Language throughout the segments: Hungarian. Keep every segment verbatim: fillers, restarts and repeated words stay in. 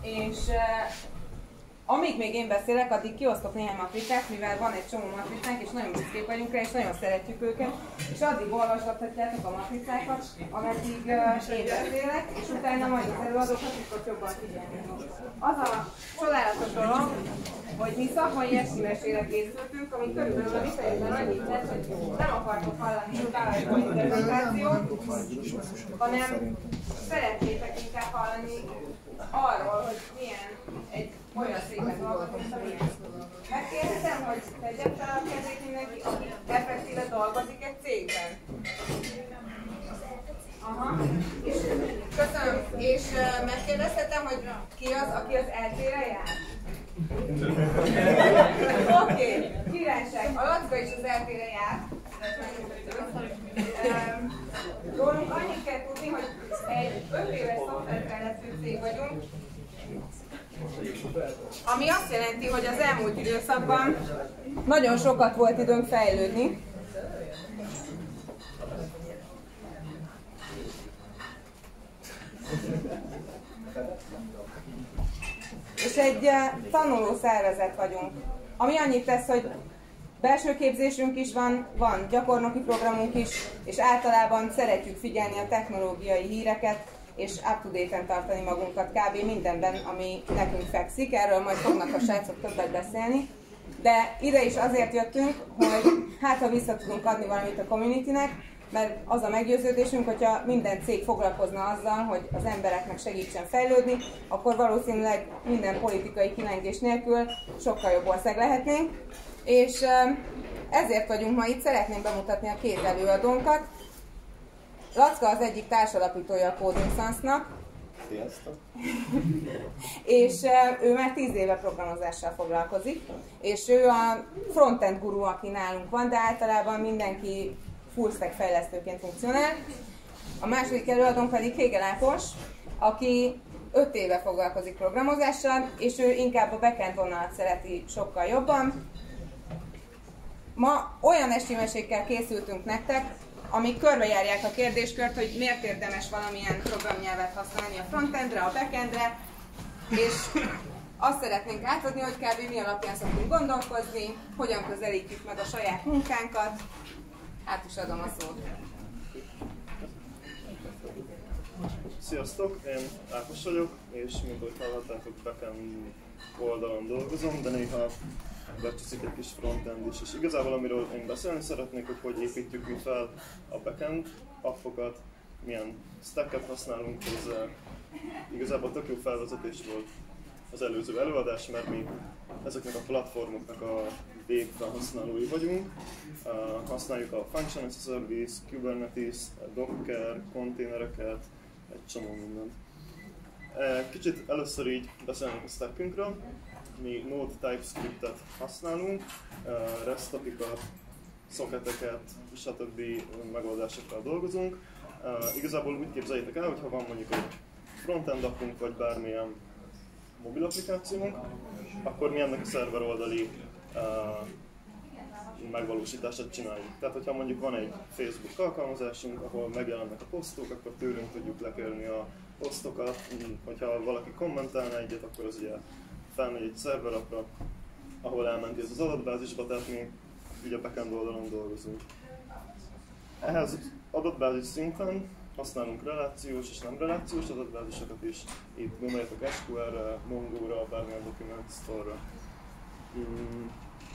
És uh, amíg még én beszélek, addig kiosztok néhány matricát, mivel van egy csomó matricánk, és nagyon büszkék vagyunk rá, és nagyon szeretjük őket, és addig olvasgathatjátok a matricákat, ameddig uh, én beszélek, és utána majd az előadókat is jobban figyelni. Az a csodálatos dolog, hogy mi szakmai estimesére készültünk, ami körülbelül a viszonyban annyit tesz, hogy nem akartok hallani a interpretációt, hanem szeretnétek inkább hallani arról, hogy milyen egy olyan szépen dolgozik, mint amilyen. Megkérdezem, hogy tegyem fel a kezét mindenki, aki effektíve dolgozik egy cégben. Aha. És, köszönöm. És uh, megkérdezhetem, hogy ki az, aki az é té-re jár? Oké, okay. Királyság. A Lacka is az é té-re jár. Um, rólunk annyit kell tudni, hogy egy öt éves szoftverfejlesztő cég vagyunk, ami azt jelenti, hogy az elmúlt időszakban nagyon sokat volt időnk fejlődni. És egy uh, tanuló szervezet vagyunk, ami annyit tesz, hogy belső képzésünk is van, van gyakornoki programunk is, és általában szeretjük figyelni a technológiai híreket, és up-to-date-en tartani magunkat kb. Mindenben, ami nekünk fekszik. Erről majd fognak a srácok többet beszélni. De ide is azért jöttünk, hogy hát ha vissza tudunk adni valamit a communitynek, mert az a meggyőződésünk, hogyha minden cég foglalkozna azzal, hogy az embereknek segítsen fejlődni, akkor valószínűleg minden politikai kilengés nélkül sokkal jobb ország lehetnénk. És ezért vagyunk ma itt, szeretném bemutatni a két előadónkat. Lacka az egyik társalapítója a Coding Sans-nak. Sziasztok! És ő már tíz éve programozással foglalkozik, és ő a frontend guru, aki nálunk van, de általában mindenki full stack fejlesztőként funkcionál. A második előadónk pedig Hégel Ákos, aki öt éve foglalkozik programozással, és ő inkább a backend vonalat szereti sokkal jobban. Ma olyan estimesékkel készültünk nektek, amik körbejárják a kérdéskört, hogy miért érdemes valamilyen programnyelvet használni a frontendre, a backendre, és azt szeretnénk átadni, hogy kb. Mi alapján szoktunk gondolkozni, hogyan közelítjük meg a saját munkánkat. Át is adom a szót. Sziasztok, én Ákos vagyok, és mint ahogy hallhattátok, backend oldalon dolgozom, de néha becsúszik egy kis frontend is. És igazából amiről én beszélni szeretnék, hogy hogy építjük mi fel a backend appokat, milyen stacket használunk hozzá. Igazából tök jó felvezetés volt az előző előadás, mert mi ezeknek a platformoknak a végfelhasználói vagyunk. Uh, használjuk a Function as a Service, Kubernetes, Docker, konténereket, egy csomó mindent. Uh, kicsit először így beszélünk a stackünkről. Mi Node TypeScript-et használunk, uh, REST-apikat, socketeket, stb. Megoldásokkal dolgozunk. Uh, igazából úgy képzeljétek el, hogy ha van mondjuk egy frontend appunk, vagy bármilyen mobil applikációnk, akkor mi ennek a szerver oldali uh, megvalósítását csináljuk. Tehát, hogyha mondjuk van egy Facebook alkalmazásunk, ahol megjelennek a posztok, akkor tőlünk tudjuk lekérni a posztokat. Hogyha valaki kommentálna egyet, akkor az ugye felmegy egy szerverapra, ahol elmenti ez az adatbázisba, tehát mi így a backend oldalon dolgozunk. Ehhez adatbázis szinten használunk relációs és nem relációs adatbázisokat is. Itt gondoljatok es kú el-re, Mongo-ra, bármilyen document store-ra. Hmm.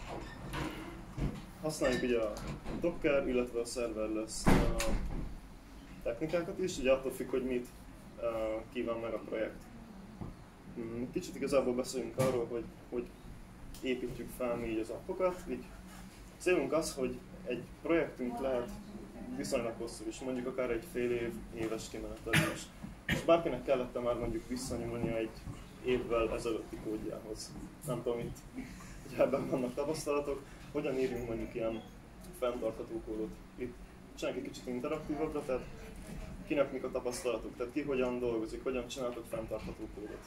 Használjuk ugye a Docker, illetve a serverless uh, technikákat is, ugye attól függ, hogy mit uh, kíván meg a projekt. Hmm. Kicsit igazából beszéljünk arról, hogy hogy építjük fel mi így az appokat. Így célunk az, hogy egy projektünk lehet viszonylag hosszú is, mondjuk akár egy fél év, éves kimenetelés. És bárkinek kellett már mondjuk visszanyúlnia egy évvel ezelőtti kódjához. Nem tudom, itt, hogy ebben vannak tapasztalatok, hogyan írjunk mondjuk ilyen fenntartható kódot. Itt csináljuk egy kicsit interaktívabbra, tehát kinek mik a tapasztalatok, tehát ki hogyan dolgozik, hogyan csináltok fenntartható kódot.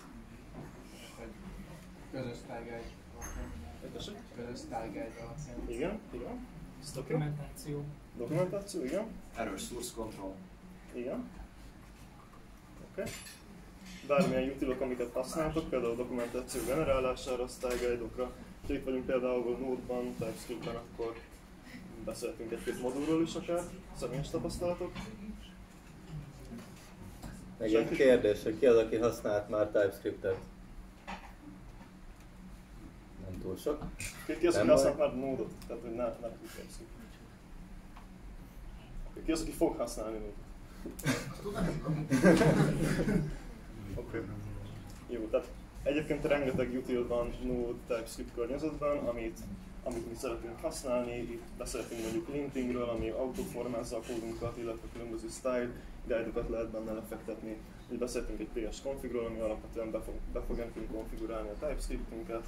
Közös tájgágy. Közös tájgágy alapján. Igen, igen. Dokumentáció. Dokumentáció, igen. Erős source control. Igen. Oké. Okay. bármilyen utilok, amiket használtok, például dokumentáció generálására, style guide-okra. Ha itt vagyunk például Node-ban, TypeScript-ben, akkor beszéltünk egy-két modulról is akár, személyes tapasztalatok. Meg egy kérdés, hogy ki az, aki használt már TypeScript-et? Nem túl sok. Ki az, aki használt már Node-ot? Tehát, hogy ne, ne TypeScript. Ki az, aki fog használni Node-ot? Oké. Okay. Jó, tehát egyébként rengeteg util van Node TypeScript környezetben, amit, amit mi szeretünk használni. Itt beszéltünk mondjuk lintingről, ami autoformázza a kódunkat, illetve különböző style guide-okat lehet benne lefektetni. Így beszéltünk egy pé es configról, ami alapvetően be fog, be fog nekünk konfigurálni a TypeScriptünket.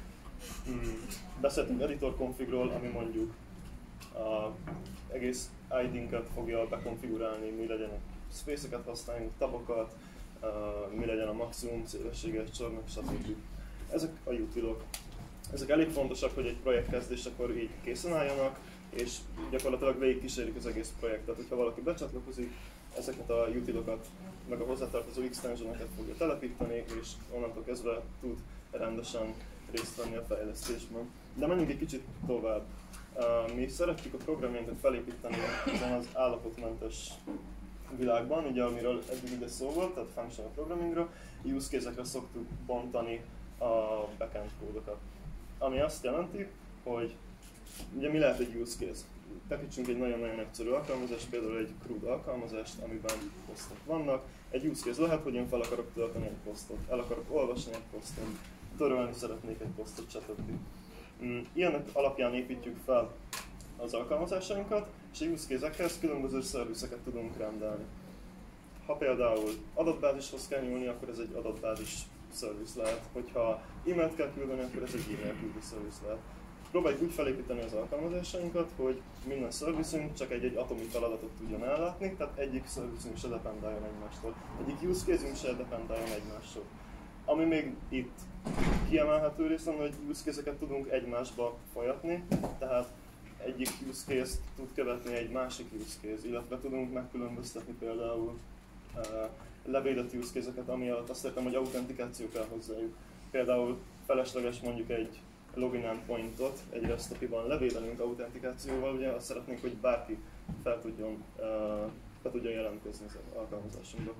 Hmm. Beszéltünk editor configról, ami mondjuk az egész i dé-nket fogja bekonfigurálni, mi legyen a space-eket használjunk, tabokat, uh, mi legyen a maximum szélességes csornak, stb. Ezek a utilok. Ezek elég fontosak, hogy egy projekt kezdésekor így készen álljanak, és gyakorlatilag végig kísérik az egész projektet. Hogyha valaki becsatlakozik, ezeket a utilokat, meg a hozzátartozó extensioneket fogja telepíteni, és onnantól kezdve tud rendesen részt venni a fejlesztésben. De menjünk egy kicsit tovább. Uh, mi szeretjük a programjainkat felépíteni ezen az állapotmentes világban, ugye amiről eddig ide szó volt, tehát functional programmingra, use case-ekre szoktuk bontani a backend kódokat. Ami azt jelenti, hogy ugye mi lehet egy use case? Tekintsünk egy nagyon-nagyon egyszerű alkalmazást, például egy crude alkalmazást, amiben posztok vannak. Egy use case lehet, hogy én fel akarok tölteni egy posztot, el akarok olvasni egy posztot, törölni szeretnék egy posztot, stb. Ilyenek alapján építjük fel az alkalmazásainkat, és a use case-ekhez különböző szervizeket tudunk rendelni. Ha például adatbázishoz kell nyúlni, akkor ez egy adatbázis szerviz lehet. Hogyha e-mailt kell küldeni, akkor ez egy e-mail küldő szerviz lehet. Próbáljuk úgy felépíteni az alkalmazásainkat, hogy minden szervizünk csak egy-egy atomi feladatot tudjon ellátni, tehát egyik szervizünk se dependáljon egymástól. Egyik use case-ünk se dependáljon egymástól. Ami még itt kiemelhető részben, hogy use case-eket tudunk egymásba folyatni, tehát egyik use case tud követni egy másik use case, illetve tudunk megkülönböztetni például uh, levédett use case-eket, ami alatt azt értem, hogy autentikáció kell hozzájuk. Például felesleges mondjuk egy login endpointot egy REST á pé i-ban levédelünk autentikációval, ugye azt szeretnénk, hogy bárki fel tudjon, uh, fel tudjon jelentkezni az alkalmazásunkba.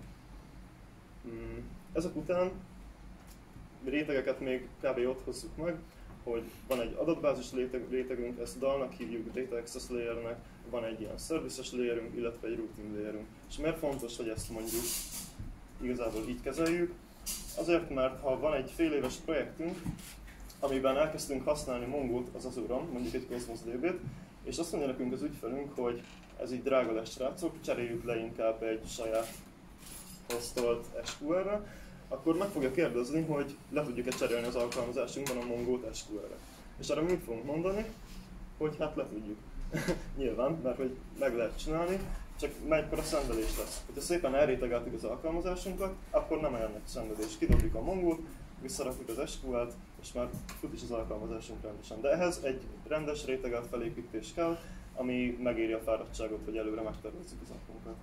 Mm. Ezek után rétegeket még kb. Ott hozzuk meg, hogy van egy adatbázis réteg, rétegünk, ezt dalnak hívjuk, Data Access Layernek, van egy ilyen services layerünk, illetve egy routing layerünk. És miért fontos, hogy ezt mondjuk igazából így kezeljük? Azért, mert ha van egy fél éves projektünk, amiben elkezdtünk használni Mongo-t az Azure-on, mondjuk egy Cosmos dé bé-t, és azt mondja nekünk az ügyfelünk, hogy ez így drága lesz, srácok, cseréljük le inkább egy saját hostolt es kú el-re, akkor meg fogja kérdezni, hogy le tudjuk-e cserélni az alkalmazásunkban a Mongo-t es kú el-re. És arra mit fogunk mondani? Hogy hát le tudjuk. Nyilván, mert hogy meg lehet csinálni, csak mekkora szenvedés lesz. Ha szépen elrétegeltük az alkalmazásunkat, akkor nem ellennek szenvedés. Kidobjuk a Mongo-t, visszarakjuk az es kú el-t, és már fut is az alkalmazásunk rendesen. De ehhez egy rendes rétegelt felépítés kell, ami megéri a fáradtságot, hogy előre megtervezzük az appunkat.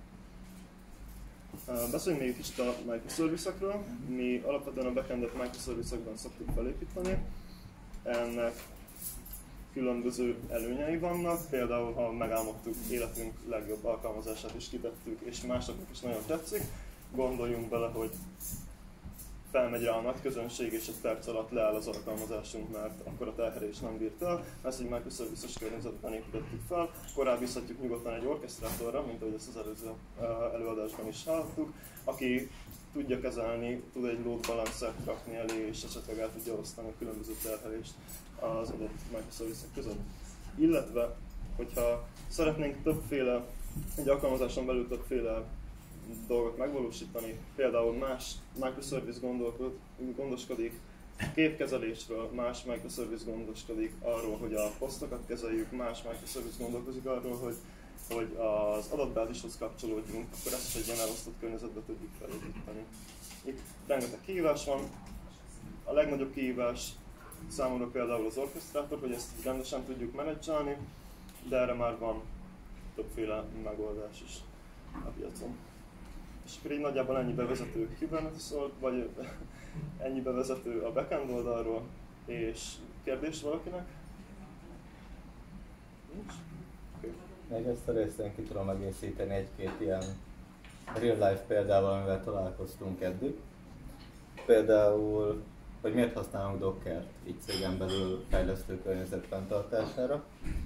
Beszéljünk még egy kicsit a microservice-ekről. Mi alapvetően a backendet microservice-ekben szoktuk felépíteni. Ennek különböző előnyei vannak, például ha megálmodtuk életünk legjobb alkalmazását is kitettük, és másoknak is nagyon tetszik, gondoljunk bele, hogy felmegy rá a nagy közönség, és egy perc alatt leáll az alkalmazásunk, mert akkor a terhelés nem bírt el. Ezt egy microservice-es környezetben építettük fel, akkor bízhatjuk nyugodtan egy orchestratorra, mint ahogy ezt az előző előadásban is hallottuk, aki tudja kezelni, tud egy load balancert rakni elé, és esetleg el tudja osztani a különböző terhelést az adott microservice-ek között. Illetve, hogyha szeretnénk többféle, egy alkalmazáson belül többféle dolgot megvalósítani, például más microservice gondoskodik képkezelésről, más microservice gondoskodik arról, hogy a posztokat kezeljük, más microservice gondolkozik arról, hogy, hogy az adatbázishoz kapcsolódjunk, akkor ezt is egy ilyen elosztott környezetbe tudjuk felépíteni. Itt rengeteg kihívás van. A legnagyobb kihívás számomra például az orchestrátor, hogy ezt rendesen tudjuk menedzselni, de erre már van többféle megoldás is a piacon. És akkor így nagyjából ennyi bevezető Kubernetes-ról, vagy ennyi bevezető a backend oldalról, és kérdés valakinek? Nincs? Okay. Még ezt a részt én ki tudom egészíteni egy-két ilyen real-life példával, amivel találkoztunk eddig. Például, hogy miért használunk Dockert így cégen belül fejlesztő környezet fenntartására.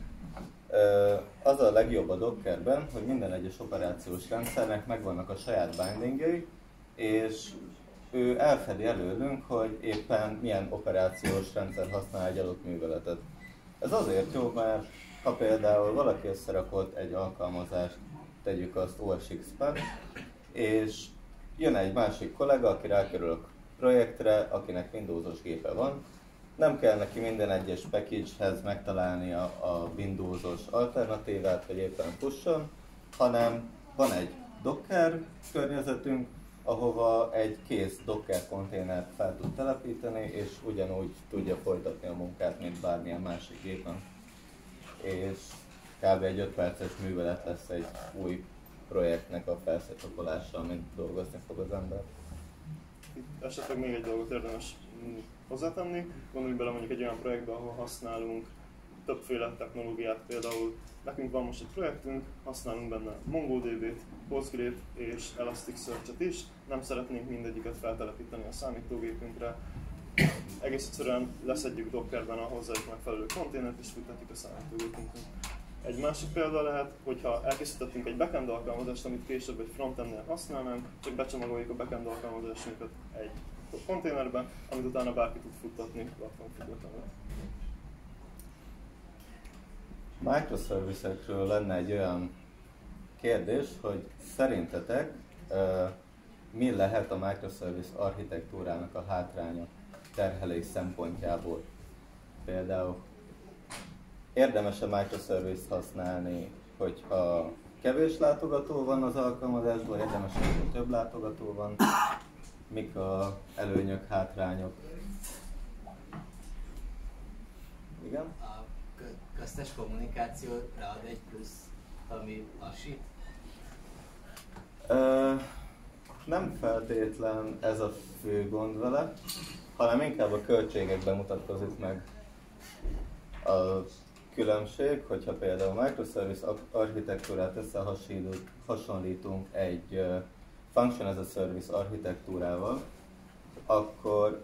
Az a legjobb a Dockerben, hogy minden egyes operációs rendszernek megvannak a saját bindingjei, és ő elfedi előlünk, hogy éppen milyen operációs rendszer használ egy adott műveletet. Ez azért jó, mert ha például valaki összerakott egy alkalmazást, tegyük azt o es iksz-ben, és jön egy másik kollega, aki rákerül a projektre, akinek Windowsos gépe van, nem kell neki minden egyes package-hez megtalálnia a Windowsos alternatívát, vagy éppen push-on, hanem van egy Docker környezetünk, ahova egy kész Docker konténert fel tud telepíteni, és ugyanúgy tudja folytatni a munkát, mint bármilyen másik gépen. És kb. Egy öt perces művelet lesz egy új projektnek a felszetokolása, amit dolgozni fog az ember. Itt esetleg még egy dolgot érdemes hozzátenni. Gondoljunk bele mondjuk egy olyan projektbe, ahol használunk többféle technológiát, például nekünk van most egy projektünk, használunk benne MongoDB-t, Postgre-t és Elasticsearch-et is, nem szeretnénk mindegyiket feltelepíteni a számítógépünkre. Egész egyszerűen leszedjük Dockerben a hozzájuk megfelelő konténert és futtatjuk a számítógépünkön. Egy másik példa lehet, hogyha elkészítettünk egy backend alkalmazást, amit később egy frontendnél használnánk, csak becsomagoljuk a backend alkalmazásunkat egy konténerben, amit utána bárki tud futtatni platformfüggetlenül. Microservice-ekről lenne egy olyan kérdés, hogy szerintetek uh, mi lehet a microservice architektúrának a hátránya terhelés szempontjából? Például érdemes-e microservice-t használni, hogyha kevés látogató van az alkalmazásban, érdemes, hogyha több látogató van? Mik a előnyök, hátrányok? Igen? A köztes kommunikáció ráad egy plusz, ami lassít? Ö, nem feltétlen ez a fő gond vele, hanem inkább a költségekben mutatkozik meg a különbség, hogyha például microservice architektúrát összehasonlítunk egy Function as a Service architektúrával, akkor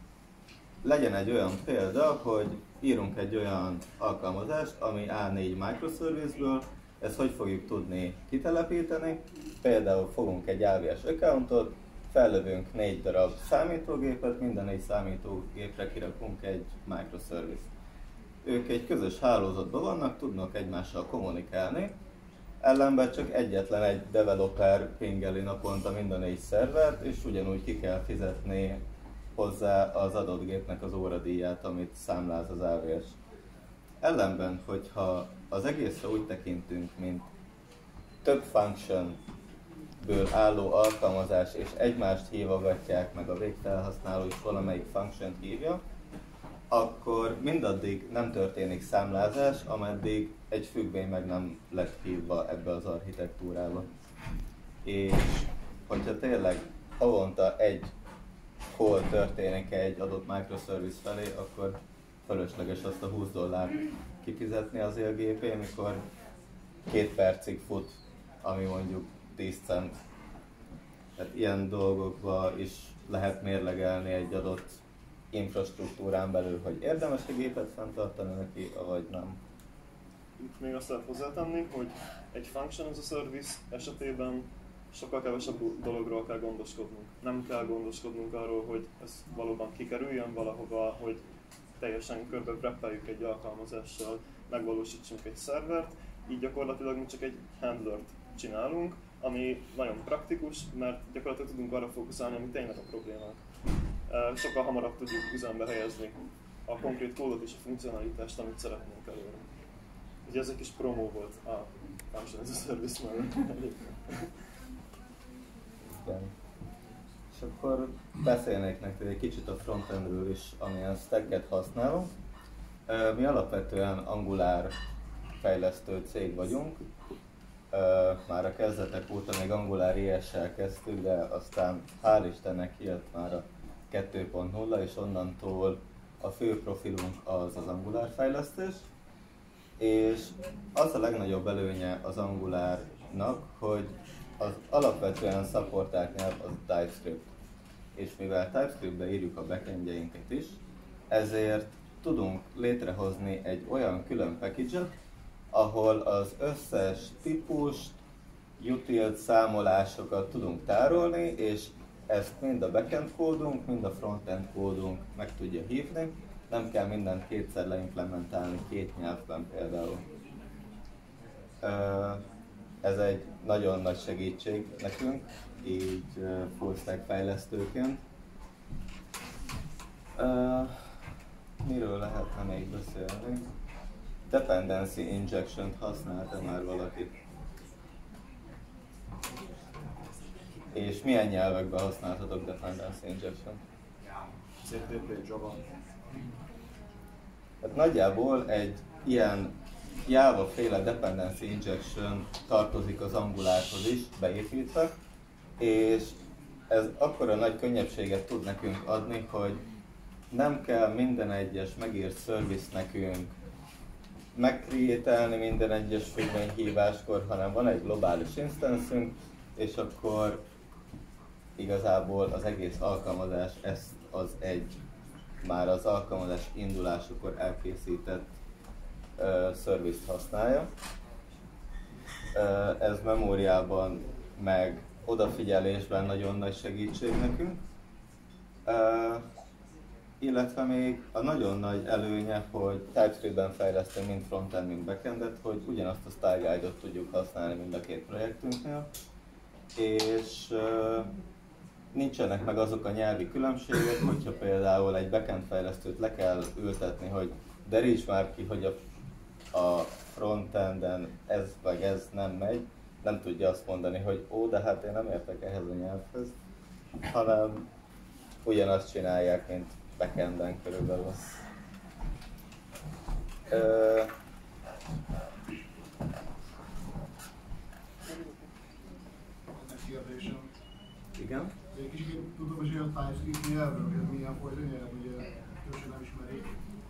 legyen egy olyan példa, hogy írunk egy olyan alkalmazást, ami áll négy microservice-ből, ezt hogy fogjuk tudni kitelepíteni? Például fogunk egy á vé es accountot, fellövünk négy darab számítógépet, minden négy számítógépre kirakunk egy microservice. Ők egy közös hálózatban vannak, tudnak egymással kommunikálni, ellenben csak egyetlen egy developer pingeli naponta mind a négy szervert, és ugyanúgy ki kell fizetni hozzá az adott gépnek az óradíját, amit számláz az á vé es. Ellenben, hogyha az egészre úgy tekintünk, mint több functionből álló alkalmazás, és egymást hívogatják, meg a végfelhasználó is valamelyik function hívja, akkor mindaddig nem történik számlázás, ameddig egy függvény meg nem lett hívva ebbe az architektúrába. És hogyha tényleg havonta egy call történik egy adott microservice felé, akkor fölösleges azt a húsz dollárt kifizetni azért a gépén, mikor két percig fut, ami mondjuk tíz cent. Tehát ilyen dolgokba is lehet mérlegelni egy adott infrastruktúrán belül, hogy érdemes a gépet fenntartani neki, vagy nem. Itt még azt lehet hozzátenni, hogy egy function as a service esetében sokkal kevesebb dologról kell gondoskodnunk. Nem kell gondoskodnunk arról, hogy ez valóban kikerüljön valahova, hogy teljesen körbe wrappeljük egy alkalmazással, megvalósítsunk egy szervert, így gyakorlatilag mi csak egy handlert csinálunk, ami nagyon praktikus, mert gyakorlatilag tudunk arra fókuszálni, ami tényleg a problémák. Sokkal hamarabb tudjuk üzembe helyezni a konkrét kódot és a funkcionalitást, amit szeretnénk elérni. Ugye ez egy kis promó volt a Function as a Service mellett. Igen. És akkor beszélnék nektek egy kicsit a frontendről is, amilyen stacket használunk. Mi alapvetően Angular fejlesztő cég vagyunk, uh, már a kezdetek óta még Angular i es-sel kezdtük, de aztán hál' Istennek jött már a kettő pont nulla, és onnantól a fő profilunk az az Angular fejlesztés. És az a legnagyobb előnye az Angularnak, hogy az alapvetően szapportált nyelv az TypeScript. És mivel TypeScriptbe írjuk a backendjeinket is, ezért tudunk létrehozni egy olyan külön package-et, ahol az összes típust, utils, számolásokat tudunk tárolni, és ezt mind a backend kódunk, mind a frontend kódunk meg tudja hívni. Nem kell mindent kétszer leimplementálni két nyelvben például. Ez egy nagyon nagy segítség nekünk, így full stack fejlesztőként. Miről lehetne még beszélni? Dependency injection-t használta már valaki? És milyen nyelvekben használtatok dependency injection? cé pé pé, Java. Hát nagyjából egy ilyen Java-féle dependency injection tartozik az Angularhoz is beépítve, és ez akkora nagy könnyebbséget tud nekünk adni, hogy nem kell minden egyes megírt service nekünk megcreate-elni minden egyes függvényhíváskor, hanem van egy globális instance-ünk, és akkor igazából az egész alkalmazás ezt az egy már az alkalmazás indulásakor elkészített uh, service-t használja. Uh, ez memóriában meg odafigyelésben nagyon nagy segítség nekünk. Uh, illetve még a nagyon nagy előnye, hogy TypeScript-ben fejlesztünk mind frontend, mind backendet, hogy ugyanazt a style guide-ot tudjuk használni mind a két projektünknél, és uh, nincsenek meg azok a nyelvi különbségek, hogyha például egy backend fejlesztőt le kell ültetni, hogy deríts már ki, hogy a, a frontenden ez vagy ez nem megy, nem tudja azt mondani, hogy ó, de hát én nem értek ehhez a nyelvhez, hanem ugyanazt csinálják, mint backenden körülbelül. Ö, igen? Egy kicsit tudom, hogy a TypeScript nyelvről, hogy milyen fajta nyelv, ugye többször nem ismerik.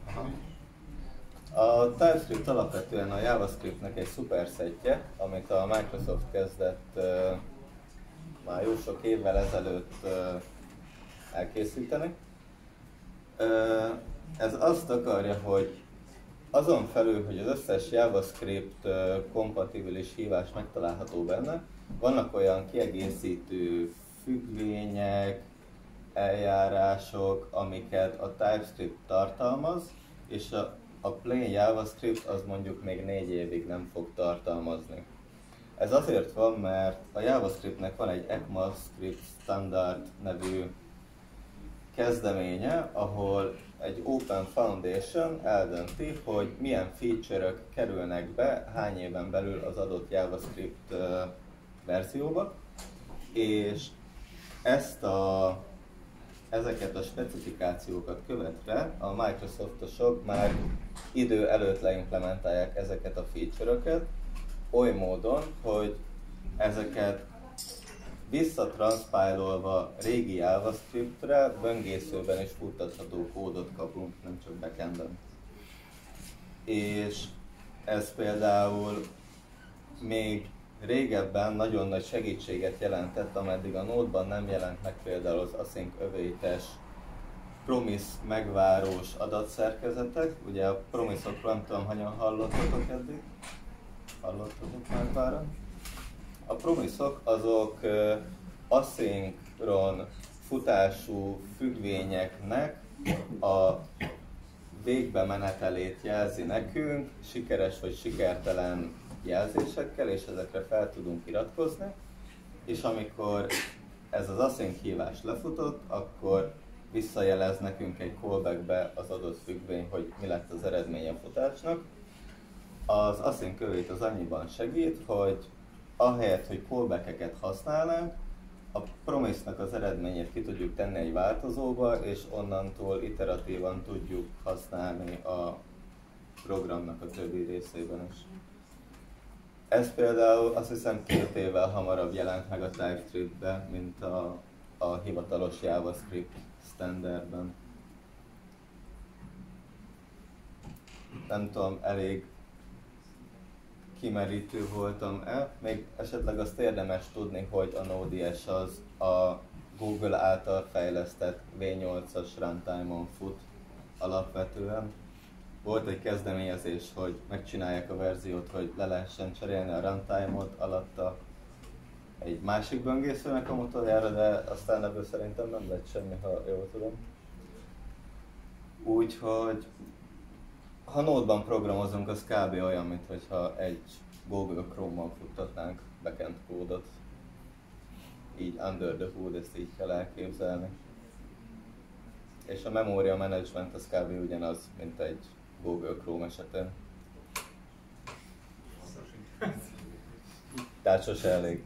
A TypeScript alapvetően a JavaScriptnek egy szuperszettje, amit a Microsoft kezdett uh, már jó sok évvel ezelőtt uh, elkészíteni. Uh, ez azt akarja, hogy azon felül, hogy az összes JavaScript uh, kompatibilis hívás megtalálható benne, vannak olyan kiegészítő függvények, eljárások, amiket a TypeScript tartalmaz, és a, a plain JavaScript az mondjuk még négy évig nem fog tartalmazni. Ez azért van, mert a JavaScriptnek van egy ECMAScript Standard nevű kezdeménye, ahol egy Open Foundation eldönti, hogy milyen feature-ök kerülnek be hány éven belül az adott JavaScript verzióba, és ezt a, ezeket a specifikációkat követve a Microsoftosok már idő előtt leimplementálják ezeket a feature-öket oly módon, hogy ezeket visszatranspilolva régi JavaScriptre böngészőben is futtatható kódot kapunk, nem csak backenden. És ez például még régebben nagyon nagy segítséget jelentett, ameddig a Node-ban nem jelent meg például az async await-es promise megvárós adatszerkezetek. Ugye a promise-okról nem tudom, hanyan hallottatok eddig? Hallottatok már páran? A promise-ok azok uh, aszinkron futású függvényeknek a végbe menetelét jelzi nekünk, sikeres vagy sikertelen jelzésekkel, és ezekre fel tudunk iratkozni, és amikor ez az async hívás lefutott, akkor visszajelez nekünk egy callbackbe az adott függvény, hogy mi lett az eredmény a futásnak. Az async await az annyiban segít, hogy ahelyett, hogy callbackeket használnánk, a promise-nak az eredményét ki tudjuk tenni egy változóba, és onnantól iteratívan tudjuk használni a programnak a többi részében is. Ez például azt hiszem két évvel hamarabb jelent meg a TypeScript-ben, mint a, a hivatalos JavaScript standardben. Nem tudom, elég kimerítő voltam-e. Még esetleg azt érdemes tudni, hogy a Node.js az a Google által fejlesztett vé nyolcas runtime-on fut alapvetően. Volt egy kezdeményezés, hogy megcsinálják a verziót, hogy le lehessen cserélni a runtime-ot alatta egy másik böngészőnek a motorjára, de aztán ebből szerintem nem lett semmi, ha jól tudom. Úgyhogy ha Node-ban programozunk, az kb. Olyan, mintha egy Google Chrome-mal futtatnánk backend kódot. Így under the hood, ezt így kell elképzelni. És a memória management az kb. Ugyanaz, mint egy Google Chrome esetén. Tehát sose elég.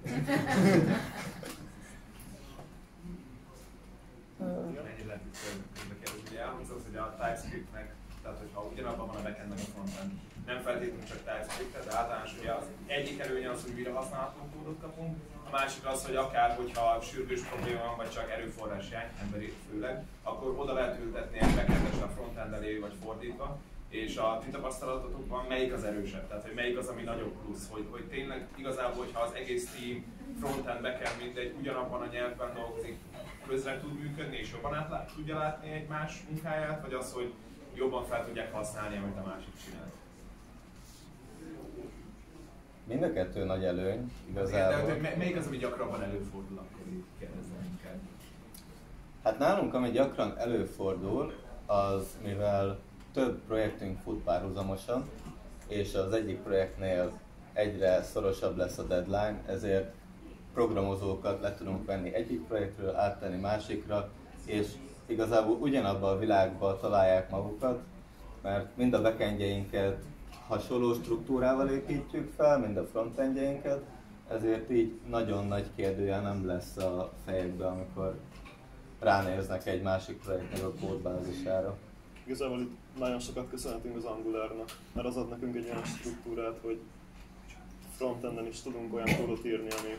Ennyi lehet itt kérdezni. Ugye elhangzott, hogy a TypeScriptnek, tehát hogyha ugyanabban van a backend meg a frontend, nem feltétlenül csak TypeScript, de általános ugye az egyik előnye az, hogy újra használható kódot kapunk, a másik az, hogy akár, hogyha sürgős probléma van, vagy csak erőforrás hiány, emberi főleg, akkor oda lehet ültetni egy backendet a frontend elé, vagy fordítva, és a ti tapasztalatotokban melyik az erősebb, tehát hogy melyik az, ami nagyobb plusz, hogy, hogy tényleg igazából, hogyha az egész team frontend backend mindegy ugyanabban a nyelvben dolgozik, közre tud működni, és jobban át tudja látni egymás munkáját, vagy az, hogy jobban fel tudják használni, amit a másik csinál. Mind a kettő nagy előny, igazából. De, de melyik az, ami gyakrabban előfordul, akkor így kérdezem inkább. Hát nálunk, ami gyakran előfordul, az mivel több projektünk fut párhuzamosan, és az egyik projektnél egyre szorosabb lesz a deadline, ezért programozókat le tudunk venni egyik projektről, áttenni másikra, és igazából ugyanabban a világban találják magukat, mert mind a backendjeinket hasonló struktúrával építjük fel, mind a frontendjeinket, ezért így nagyon nagy kérdőjel nem lesz a fejekben, amikor ránéznek egy másik projektnek a kódbázisára. Igazából itt nagyon sokat köszönhetünk az Angularnak, mert az ad nekünk egy olyan struktúrát, hogy frontenden is tudunk olyan kódot írni, ami,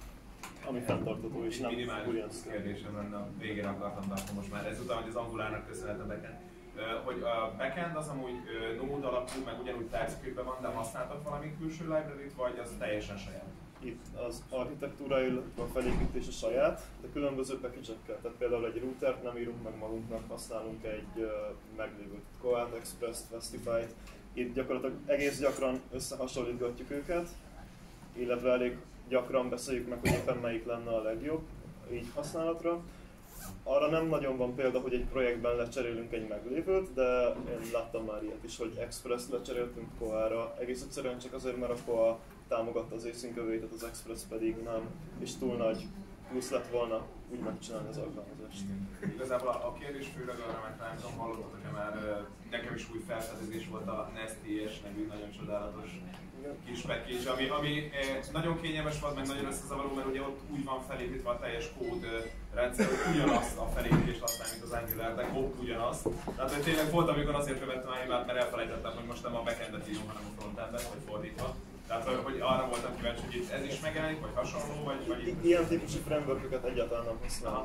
ami fenntartható és nem minimális kérdésem lenne, a végén akartam, de akkor most már ezután, hogy az Angularnak köszönhetem backend. Hogy a backend az amúgy Node alapú, meg ugyanúgy TypeScript-ben van, de használtak valami külső library-t, vagy az teljesen saját? Itt az architektúra, illetve a felépítés a saját, de különböző package-ekkel. Tehát például egy routert nem írunk meg magunknak, használunk egy uh, meglévő Coat Express-t, Vestify-t. Itt gyakorlatilag egész gyakran összehasonlítgatjuk őket, illetve elég gyakran beszéljük meg, hogy éppen melyik lenne a legjobb így használatra. Arra nem nagyon van példa, hogy egy projektben lecserélünk egy meglévőt, de én láttam már ilyet is, hogy Express lecseréltünk Coa-ra, egész egyszerűen csak azért, mert a Coa támogatta az async await, az Express pedig nem, és túl nagy plusz lett volna úgy megcsinálni az alkalmazást. Igazából a, a kérdés főleg arra, mert nem tudom, hallottatok, hogy már uh, nekem is új felfedezés volt a Nest.js nevű nagyon csodálatos kis package, ami, ami eh, nagyon kényelmes volt, meg nagyon összezavaró, mert ugye ott úgy van felépítve a teljes kód eh, rendszer, hogy ugyanazt a felépítést használni, mint az Angular, de ott ugyanaz. Tehát hogy tényleg volt, amikor azért követtem el, mert elfelejtettem, hogy most nem a backendet írom, hanem a frontendet, vagy fordítva. Tehát, hogy arra voltam kíváncsi, hogy itt ez is megjelenik, vagy hasonló, vagy... vagy ilyen típusú frameworköket egyáltalán nem használnak.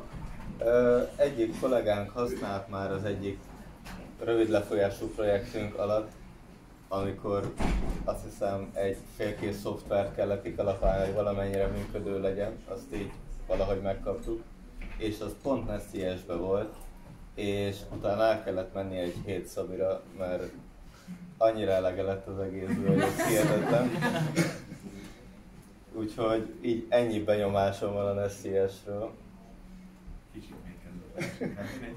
Egyik kollégánk használt már az egyik rövid lefolyású projektünk alatt, amikor azt hiszem egy félkész szoftvert kellett kikalapálni, hogy valamennyire működő legyen, azt így valahogy megkaptuk. És az pont Nest.js-be volt, és utána el kellett menni egy hét szabira, mert annyira elege lett az egészből, hogy ez hihetetlen. Úgyhogy így ennyi benyomásom van a Nest.js-ről. Kicsit még kell.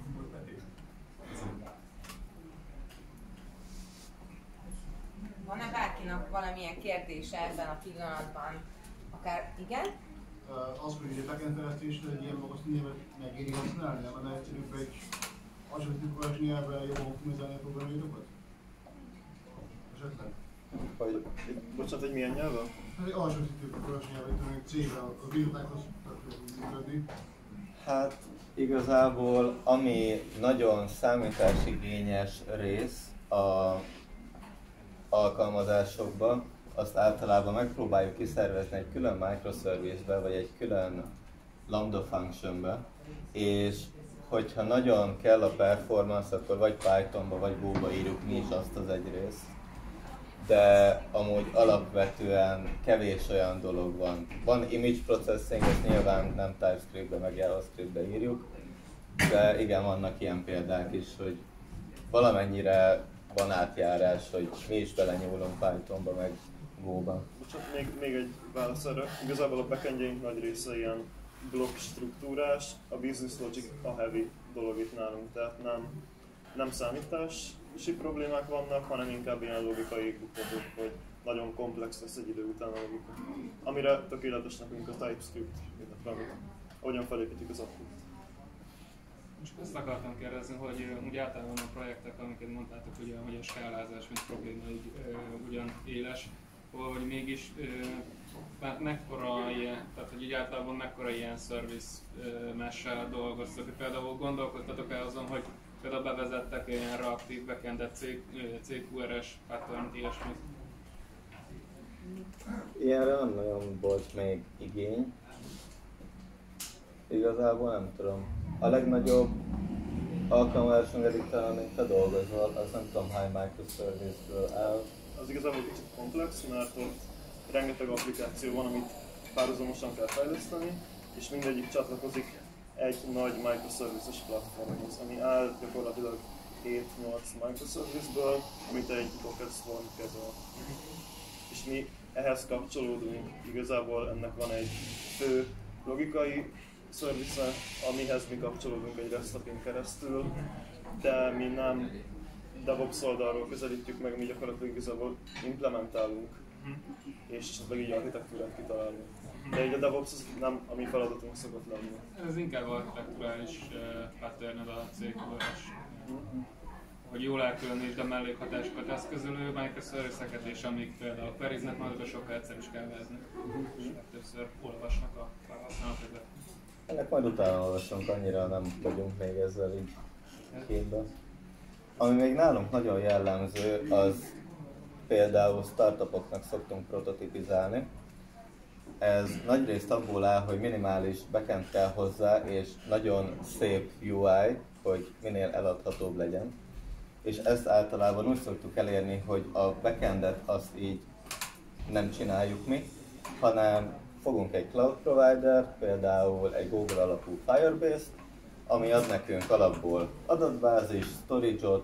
Van-e bárkinak valamilyen kérdése ebben a pillanatban? Akár igen? Uh, az, hogy egy backend fejlesztésre egy ilyen magas nyelvet megéri használni, nem lenne egyszerűbb egy hasonlítás nyelvvel jobban optimizálni a programírokat? Esetleg? Hogy, bocsánat, hogy milyen nyelven? Hát egy alsószintű nyelvet, C-vel a bibliotákhoz működni. Hát igazából ami nagyon számításigényes rész a alkalmazásokban, azt általában megpróbáljuk kiszervezni egy külön microservice-be, vagy egy külön lambda functionbe, és hogyha nagyon kell a performance, akkor vagy Pythonba, vagy Go-ba írjuk mi is azt az egy részt. De amúgy alapvetően kevés olyan dolog van. Van image processing, ezt nyilván nem TypeScript-be, meg JavaScript-be írjuk, de igen, vannak ilyen példák is, hogy valamennyire van átjárás, hogy mi is belenyúlunk Pythonba, meg Go-ba. Bocsánat, még, még egy válasz erre. Igazából a backendjeink nagy része ilyen blokk struktúrás, a business logic a heavy dolog itt nálunk, tehát nem, nem számítási problémák vannak, hanem inkább ilyen logikai buktatók, hogy nagyon komplex lesz egy idő után a logika. Amire tökéletes nekünk a TypeScript, illetve amit, hogyan felépítik az appot. Most azt akartam kérdezni, hogy uh, ugye általában a projektek, amiket mondtátok, ugye, hogy a skálázás, mint probléma így uh, ugyan éles, hogy mégis uh, mekkora ilyen, tehát hogy így általában mekkora ilyen service uh, mesh-sel dolgoztok, hogy például gondolkodtatok el azon, hogy például bevezettek ilyen reaktív backendet, cé kú er es pattern, ilyesmit. Ilyenre nem nagyon volt még igény. Igazából nem tudom. A legnagyobb alkalmazásunk eddig talán, amit te dolgozol, az nem tudom hány microservice-ből áll. Az igazából kicsit komplex, mert ott rengeteg applikáció van, amit párhuzamosan kell fejleszteni, és mindegyik csatlakozik egy nagy microservices platformhoz, ami áll gyakorlatilag hét-nyolc microservice-ből, amit egy Docker Swarm kezel. És mi ehhez kapcsolódunk, igazából ennek van egy fő logikai service, amihez mi kapcsolódunk egy REST API-n keresztül, de mi nem DevOps oldalról közelítjük meg, mi gyakorlatilag igazából implementálunk, és esetleg így architektúrát kitalálunk. De így a DevOps az nem a mi feladatunk szokott lenni. Ez inkább architekturális patterned a cé kú er es. Hogy jól elkülönítsd a mellékhatásokat eszközölő microservice-eket, és amik például queryznek, majd sokkal egyszerű is kell vezni. És többször olvasnak a felhasználók. Ennek majd utána olvasunk, annyira nem vagyunk még ezzel így képben. Ami még nálunk nagyon jellemző, az például startupoknak szoktunk prototipizálni. Ez nagyrészt abból áll, hogy minimális backend kell hozzá, és nagyon szép u i, hogy minél eladhatóbb legyen. És ezt általában úgy szoktuk elérni, hogy a backendet azt így nem csináljuk mi, hanem fogunk egy cloud provider, például egy Google alapú Firebase-t, ami ad nekünk alapból adatbázis, storage-ot,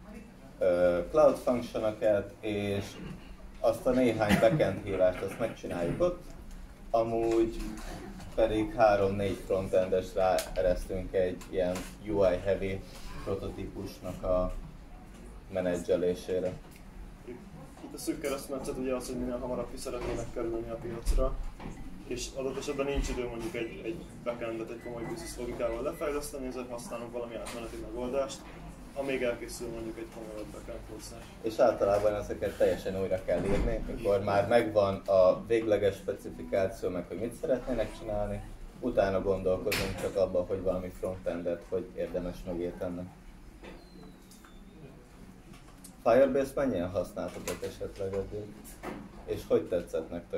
cloud functionokat, és azt a néhány backend hívást azt megcsináljuk ott, amúgy pedig három-négy frontendesre eresztünk egy ilyen u i heavy prototípusnak a menedzselésére. Itt a szűk keresztmetszet ugye az, hogy minél hamarabb ki szeretnének kerülni a piacra, és adott esetben nincs idő mondjuk egy, egy backendet egy komoly business logikával lefejleszteni, ezért használunk valami átmeneti megoldást, amíg elkészül mondjuk egy komolyabb backend hozzá. És általában ezeket teljesen újra kell írni, mikor már megvan a végleges specifikáció, meg hogy mit szeretnének csinálni, utána gondolkozunk csak abban, hogy valami frontendet, hogy érdemes megérteni. Firebase mennyien használtatok esetleg eddig? És hogy tetszett nektek?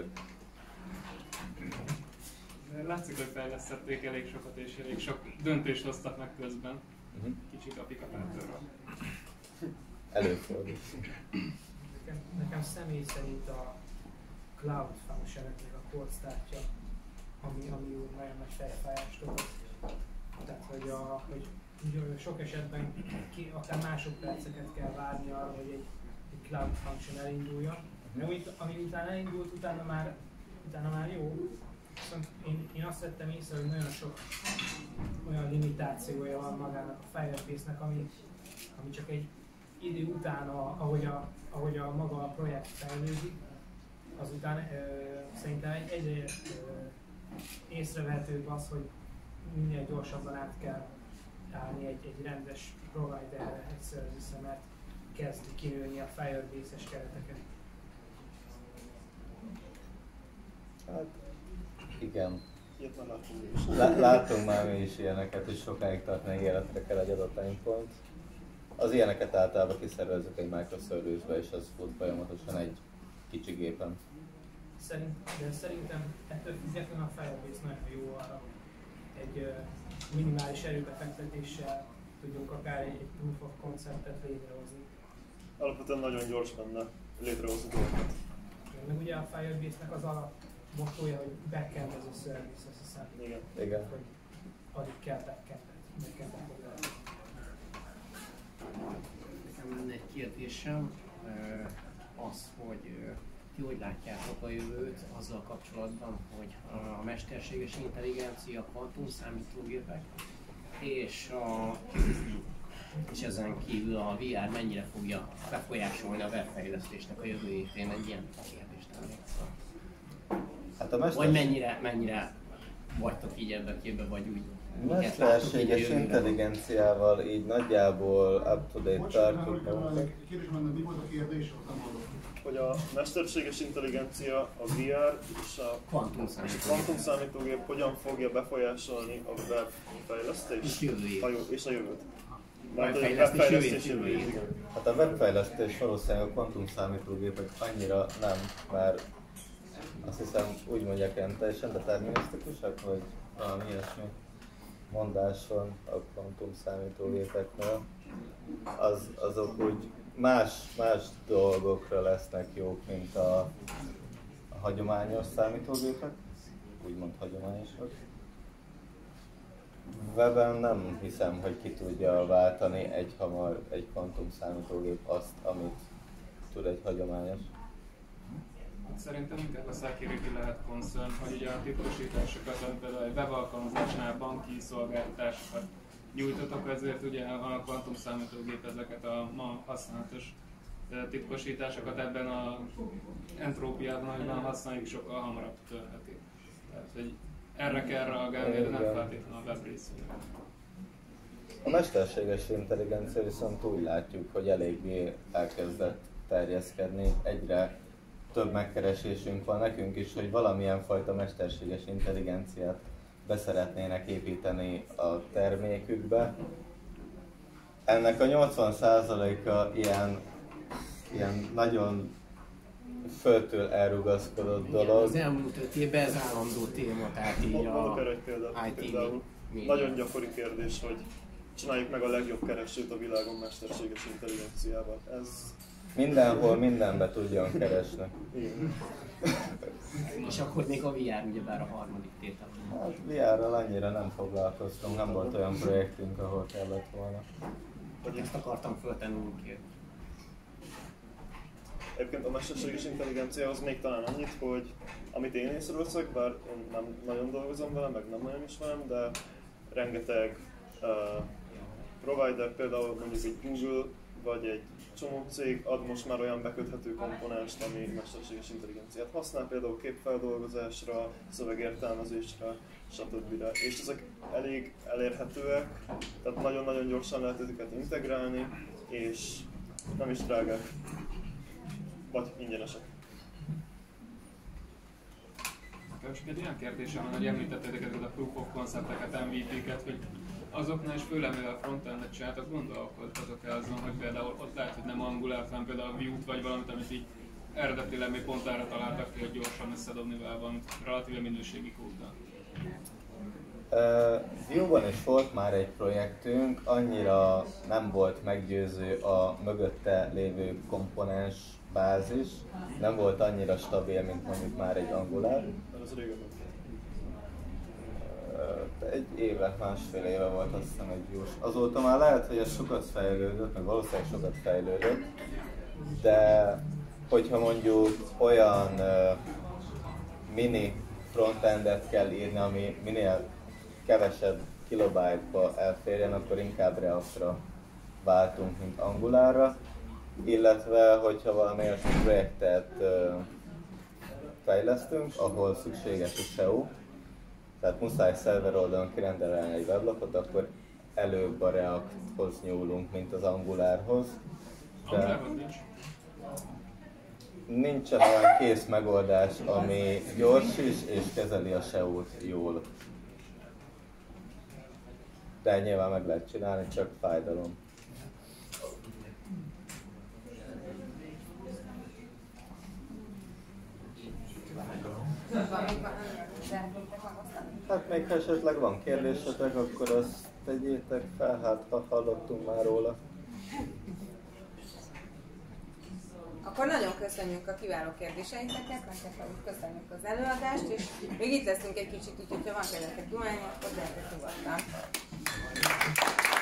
Látszik, hogy fejlesztették elég sokat és elég sok döntést hoztak meg közben. Uh-huh. Kicsit applikátörről. Előfordul. Nekem, nekem személy szerint a cloud functioneknek a korsztártja, ami, ami úgy nagyon nagy fejfájást okoz. Tehát, hogy, a, hogy sok esetben ki, akár másodperceket kell várni arra, hogy egy, egy cloud function elinduljon. De amit, ami utána elindult, utána már, utána már jó. Viszont én, én azt vettem észre, hogy nagyon sok olyan limitációja van magának a Firebase-nek, ami, ami csak egy idő után, a, ahogy, a, ahogy a maga a projekt fejlődik, azután ö, szerintem egy, egyre ö, észrevehetőbb az, hogy minél gyorsabban át kell állni egy, egy rendes providerre, egy service-re, mert kezd kinőni a Firebase-es kereteket. Hát, igen. Ilyet már látunk mi is. Lá- látunk már mi is ilyeneket, hogy sokáig tart, még életre kell egy adott endpoint. Az ilyeneket általában kiszervezzük egy microservice-be, és az fut folyamatosan egy kicsi gépen. Szerint, de szerintem ettől függetlenül a Firebase nagyon jó arra, egy uh, minimális erőbefektetéssel tudjuk akár egy, egy proof of conceptet létrehozni. Alapvetően nagyon gyors benne létrehozni dolgokat. Meg ugye a Firebase-nek az alap mottója, hogy backend as a service, azt hiszem. Igen. Igen. Hogy addig kell backendet, backendet hozzá. Nekem lenne egy kérdésem, az, hogy ti hogy látjátok a jövőt azzal kapcsolatban, hogy a mesterséges intelligencia, kvantum számítógépek és, a, és ezen kívül a vé er mennyire fogja befolyásolni a webfejlesztésnek a jövőjét? Én egy ilyen kérdést tennék fel. Hát a mester... Vagy mennyire, mennyire vagytok így ebben a képben, vagy úgy? Mesterséges intelligenciával így nagyjából up-to-date tartunk magunkat. Kérdés van, mi volt a kérdés? Hogy a mesterséges intelligencia, a vé er és a kvantum számítógép hogyan fogja befolyásolni a webfejlesztést és, és a jövőt. Mert a webfejlesztés jövőjét. Igen. Hát a webfejlesztés valószínűleg a kvantum számítógépek annyira nem, mert azt hiszem úgy mondják ilyen teljesen determinisztikusak, vagy valami ilyesmi mondás van a kvantum számítógépeknél. Az, azok úgy más, más dolgokra lesznek jók, mint a, a hagyományos számítógépek, úgymond hagyományosak. Webben nem hiszem, hogy ki tudja váltani egy hamar egy kvantum számítógép azt, amit tud egy hagyományos. Szerintem inkább a security lehet concern, hogy ugye a titkosításokat, amit például egy webalkalmazásnál banki szolgáltatásokat nyújtotok, ezért ugye a kvantum számítógép ezeket a ma használatos titkosításokat ebben a entrópiában, amiben használjuk, sokkal hamarabb törheti. Tehát, hogy erre kell reagálni, de nem feltétlenül a web részére. A mesterséges intelligencia viszont úgy látjuk, hogy eléggé elkezdett terjeszkedni, egyre több megkeresésünk van nekünk is, hogy valamilyen fajta mesterséges intelligenciát beszeretnének építeni a termékükbe. Ennek a nyolcvan százaléka ilyen, ilyen nagyon földtől elrugaszkodott dolog. Az elmúlt öt évben ez állandó téma, tehát így Mondok a erre egy példát. i té Például nagyon gyakori kérdés, hogy csináljuk meg a legjobb keresőt a világon mesterséges intelligenciával. Ez mindenhol mindenbe tudjon keresni. Igen. És akkor még a vé er ugyebár a harmadik tétel. Hát vé er-rel annyira nem foglalkoztunk, nem volt olyan projektünk, ahol kellett volna. Ezt akartam föltenni mindkét. Egyébként a mesterséges intelligenciához még talán annyit, hogy amit én észreveszek, bár én nem nagyon dolgozom vele, meg nem nagyon ismerem, de rengeteg uh, provider, például mondjuk egy Google, vagy egy csomó cég ad most már olyan beköthető komponást, ami mesterséges intelligenciát használ, például képfeldolgozásra, szövegértelmezésre, stb. És ezek elég elérhetőek, tehát nagyon-nagyon gyorsan lehet őket integrálni, és nem is drágák, vagy ingyenesek. Nekem csak egy olyan kérdésem van, hogy említettétek ezeket a proof of concepteket, em vé pé-ket, hogy azoknál is főleg, mivel a frontendet csináltak, gondolkodtatok el azon, hogy például ott lehet, hogy nem Angular, hanem például a Vue-t vagy valamit, amit így eredetileg még pont erre találtak ki, hogy gyorsan összedobni vele valamit relatíve minőségi kóddal. Uh, Vue-ban is volt már egy projektünk, annyira nem volt meggyőző a mögötte lévő komponens bázis, nem volt annyira stabil, mint mondjuk már egy Angular. Ez régen volt. Uh, egy éve, másfél éve volt azt hiszem egy Vue-s. Azóta már lehet, hogy ez sokat fejlődött, meg valószínűleg sokat fejlődött, de hogyha mondjuk olyan uh, mini frontendet kell írni, ami minél kevesebb kilobájtba elférjen, akkor inkább Reactra váltunk, mint Angularra. Illetve, hogyha valami olyan projektet uh, fejlesztünk, ahol szükséges a es e o, tehát muszáj szerver oldalon kirendelni egy weblapot, akkor előbb a Reacthoz nyúlunk, mint az Angularhoz. De nincsen olyan kész megoldás, ami gyors is és kezeli a es e o-t jól. De nyilván meg lehet csinálni, csak fájdalom. kapcsolatban még van, szeretnétek megosztani? Hát még ha esetleg van kérdésetek, akkor azt tegyétek fel, hát ha hallottunk már róla. Akkor nagyon köszönjük a kiváló kérdéseiteket, nektek pedig köszönjük az előadást, és még itt leszünk egy kicsit, úgyhogy ha van kedvetek dumálni, akkor gyertek nyugodtan.